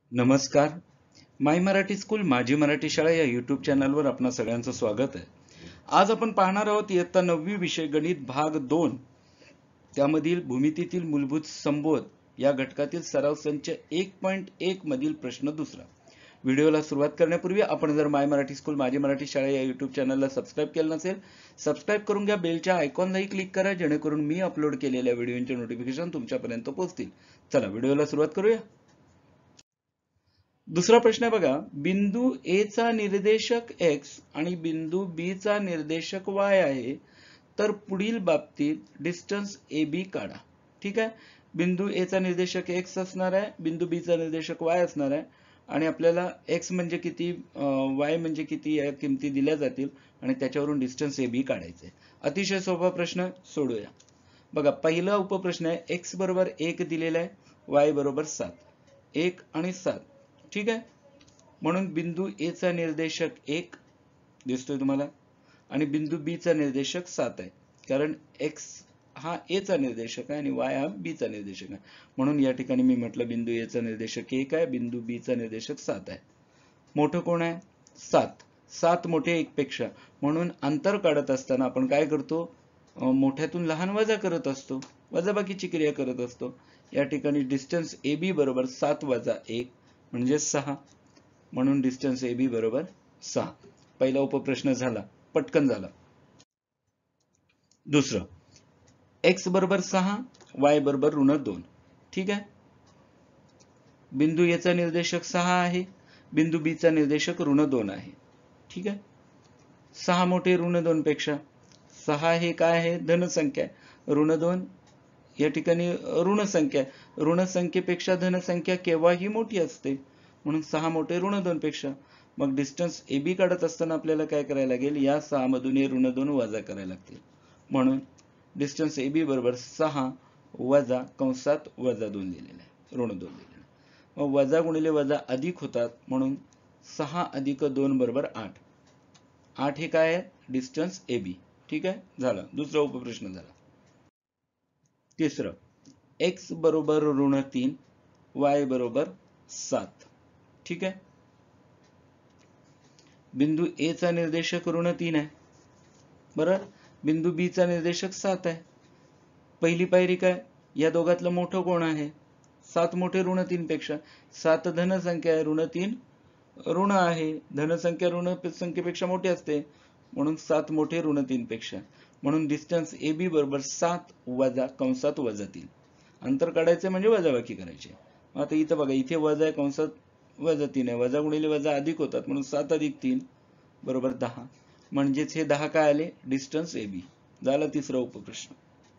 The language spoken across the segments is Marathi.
नमस्कार. माय मराठी स्कूल माझी मराठी शाळा या यूट्यूब चॅनलवर आपणा सगळ्यांचं स्वागत आहे. आज आपण पाहणार आहोत इयत्ता 9वी विषय गणित भाग 2 त्यामधील भूमितीतील मूलभूत संबोध या घटकातील सराव संच 1.1 मधील प्रश्न दुसरा. व्हिडिओला सुरुवात करण्यापूर्वी आपण जर माय मराठी स्कूल माझी मराठी शाळा या यूट्यूब चॅनलला सबस्क्राईब केलं नसेल, सबस्क्राईब करून घ्या. बेलच्या आयकॉनलाही क्लिक करा जेणेकरून मी अपलोड केलेल्या व्हिडिओचे नोटिफिकेशन तुमच्यापर्यंत पोहोचतील. चला व्हिडिओला सुरुवात करूया. दुसरा प्रश्न आहे बघा, बिंदू ए चा निर्देशक x आणि बिंदू बी चा निर्देशक y आहे, तर पुढील बाबतीत डिस्टन्स AB काढा. ठीक आहे. बिंदू ए चा निर्देशक x असणार आहे, बिंदू बी चा निर्देशक y असणार आहे आणि आपल्याला x म्हणजे किती, y म्हणजे किती या किमती दिल्या जातील आणि त्याच्यावरून डिस्टन्स AB काढायचं आहे. अतिशय सोपा प्रश्न, सोडूया. बघा, पहिला उपप्रश्न आहे x बरोबर 1 दिलेला आहे, y बरोबर 7. 1 आणि 7. ठीक आहे. म्हणून बिंदू ए चा निर्देशक 1 दिसतोय तुम्हाला आणि बिंदू बी चा निर्देशक 7 आहे, कारण x हा ए चा निर्देशक आहे आणि y हा बी चा निर्देशक आहे. म्हणून या ठिकाणी मी म्हटलं बिंदू ए चा निर्देशक 1 आहे, बिंदू बी चा निर्देशक 7 आहे. मोठं कोण आहे? 7. 7 मोठे 1 पेक्षा. म्हणून अंतर काढत असताना आपण काय करतो? मोठ्यातून लहान वजा करत असतो, वजाबाकीची क्रिया करत असतो. या ठिकाणी डिस्टन्स AB बरोबर 7 वजा 1 म्हणजे 6. म्हणून डिस्टन्स AB बरोबर 6. पहिला उपप्रश्न झाला, पटकन झाला. दुसरं, x बरोबर 6, y बरोबर -2. ठीक आहे. बिंदू ए चा निर्देशक 6 आहे, बिंदू बी चा निर्देशक -2 आहे. ठीक आहे. 6 मोठे -2 पेक्षा. 6 हे काय आहे? धन संख्या आहे. -2 या ठिकाणी ऋण संख्या आहे. ऋण संख्येपेक्षा धन संख्या केव्हाही मोठी असते, म्हणून 6 मोठे -2 पेक्षा. मग डिस्टन्स AB काढत असताना आपल्याला काय करायला लागेल? या 6 मधून हे -2 वजा करायला लागतील. म्हणून डिस्टन्स AB बरोबर 6 वजा कंसात -2 दिलेलं आहे, -2 दिलेलं आहे. मग वजा गुणिले वजा अधिक होतात, म्हणून 6 अधिक 2 बरोबर 8. 8 हे काय आहे? Distance AB. ठीक आहे. झालं. दुसरा उपप्रश्न झाला. तिसरं, x बरोबर -3, y बरोबर 7. ठीक आहे. बिंदू ए चा निर्देशक -3 आहे, बरोबर. बिंदू बी चा निर्देशक 7 आहे. पहिली पायरी काय? या दोघातलं मोठं कोण आहे? 7 मोठे -3 पेक्षा. 7 धन संख्या आहे, -3 ऋण आहे. धन संख्या ऋण संख्येपेक्षा मोठी असते, म्हणून 7 मोठे -3 पेक्षा. म्हणून डिस्टन्स AB बरोबर 7 वजा कंसात -3. अंतर काढायचे म्हणजे वजाबाकी करायची. आता इथं बघा, इथे वजा आहे, कंसात -3 आहे. वजा गुणिले वजा अधिक होतात, म्हणून 7 अधिक 3 बरोबर 10. म्हणजेच हे 10 काय आले? Distance AB. झाला तिसरा उपप्रश्न.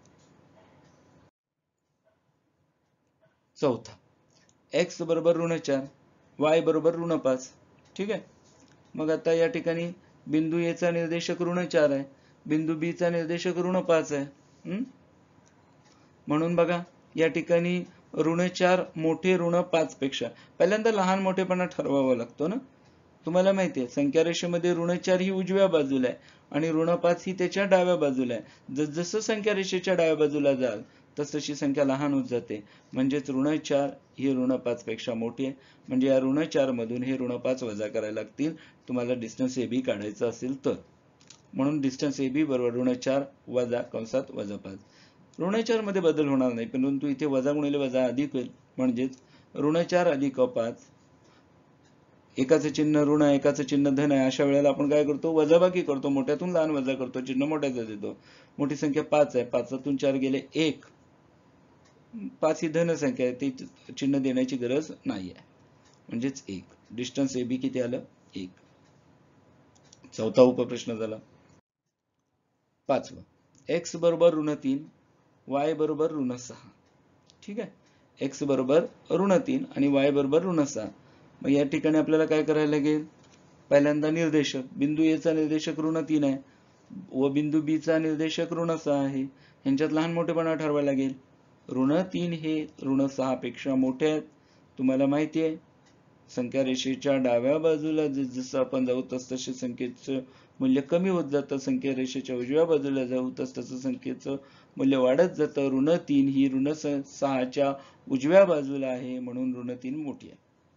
चौथा, x बरोबर -4, y बरोबर -5. ठीक आहे. मग आता या ठिकाणी बिंदू ए चा निर्देशक -4 आहे, बिंदू बी चा निर्देशक -5 आहे. म्हणून बघा, या ठिकाणी -4 मोठे -5 पेक्षा. पहिल्यांदा लहान मोठेपणा ठरवावा लागतो ना. तुम्हाला माहिती आहे, संख्या रेषेमध्ये -4 ही उजव्या बाजूला आहे आणि -5 ही त्याच्या डाव्या बाजूला आहे. जसजसं संख्या रेषेच्या डाव्या बाजूला जाल तसतशी संख्या लहान होत जाते. म्हणजेच -4 ही -5 पेक्षा मोठी आहे. म्हणजे या -4 मधून हे -5 वजा करायला लागतील तुम्हाला डिस्टन्स AB काढायचं असेल तर. म्हणून डिस्टन्स AB बरोबर -4 वजा कंसात -5. -4 मध्ये बदल होणार नाही, परंतु इथे वजा गुणिले वजा अधिक होईल. म्हणजेच -4 अधिक 5. एकाचं चिन्ह ऋण आहे, एकाचं चिन्ह धन आहे. अशा वेळेला आपण काय करतो? वजाबाकी करतो, मोठ्यातून लहान वजा करतो, चिन्ह मोठ्याचं देतो. मोठी संख्या 5 आहे, 5तून 4 गेले 1. 5 ही धन संख्या आहे, ती चिन्ह देण्याची गरज नाही आहे, म्हणजेच 1. डिस्टन्स AB किती आलं? 1. चौथा उपप्रश्न झाला. पाचवा, x बरोबर -3, y बरोबर -6. ठीक आहे. x बरोबर -3 आणि y बरोबर -6. मग या ठिकाणी आपल्याला काय करायला लागेल? पहिल्यांदा निर्देशक, बिंदू ए चा निर्देशक -3 आहे व बिंदू बी चा निर्देशक -6 आहे. यांच्यात लहान मोठेपणा ठरवायला लागेल. -3 हे -6 पेक्षा मोठे आहेत. तुम्हाला माहिती आहे, संख्या रेषेच्या डाव्या बाजूला जसं आपण जाऊ तसतसे संख्येचं मूल्य कमी होत जातं. संख्या रेषेच्या उजव्या बाजूला जाऊ तसं संख्येचं मूल्य वाढत जातं. -3 ही -6च्या उजव्या बाजूला आहे, म्हणून -3 मोठी आहे.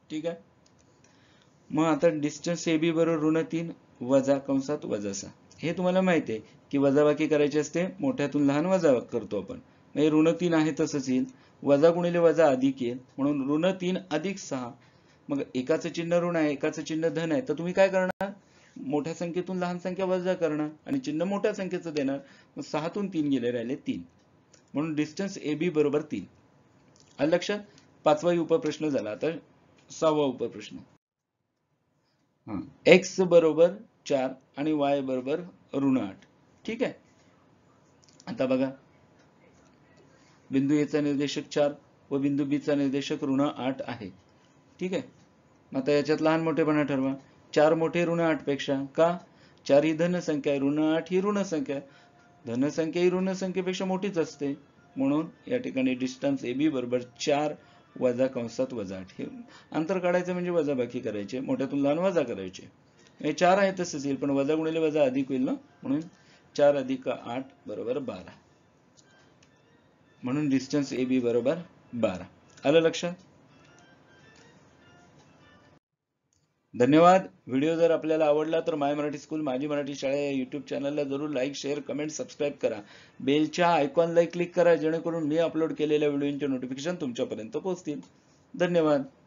ठीक आहे. मग आता डिस्टन्स AB बरोबर ऋण 3 वजा कंसात वजा 6. हे तुम्हाला माहिती आहे की वजाबाकी करायची असते, मोठ्यातून लहान वजा करतो आपण. म्हणजे ऋण 3 आहे तसंच येईल, वजा गुणिले वजा अधिक येईल, म्हणून ऋण 3 अधिक 6. मग एकाचं चिन्ह ऋण आहे, एकाचं चिन्ह धन आहे, तर तुम्ही काय करणार, मोठ्या संख्येतून लहान संख्या वजा करणार आणि चिन्ह मोठ्या संख्येचं देणार. मग 6 तून 3 गेले, राहिले 3. म्हणून डिस्टन्स AB बरोबर 3. आलं लक्षात. 5वा उपप्रश्न झाला. आता 6वा उपप्रश्न. x बरोबर 4 आणि y बरोबर ऋण 8. ठीक आहे. आता बघा, बिंदू A चा निर्देशक 4 व बिंदू B चा निर्देशक ऋण 8 आहे. ठीक आहे. आता याच्यात लहान मोठेपणा ठरवा. 4 मोठे ऋण 8 पेक्षा, का? 4 ही धन संख्या आहे, ऋण 8 ही ऋण संख्या आहे. धन संख्या ही ऋण संख्येपेक्षा मोठीच असते, म्हणून या ठिकाणी डिस्टन्स AB बरोबर 4 वजा कंसात वजा 8. हे अंतर काढायचं म्हणजे वजाबाकी करायचे, मोठ्यातून लहान वजा करायचे. हे 4 आहे तसंच येईल, पण वजा गुणिले वजा अधिक होईल ना, म्हणून 4 अधिक 8 बरोबर 12. म्हणून डिस्टन्स AB बरोबर 12. आलं लक्षात. धन्यवाद. व्हिडिओ जर आपल्याला आवडला तर माय मराठी स्कूल माझी मराठी शाळा या यूट्यूब चॅनलला जरूर लाईक, शेअर, कमेंट, सबस्क्राईब करा. बेलच्या आयकॉनला क्लिक करा, जेणेकरून मी अपलोड केलेल्या व्हिडिओचे नोटिफिकेशन तुमच्यापर्यंत पोहोचतील. धन्यवाद.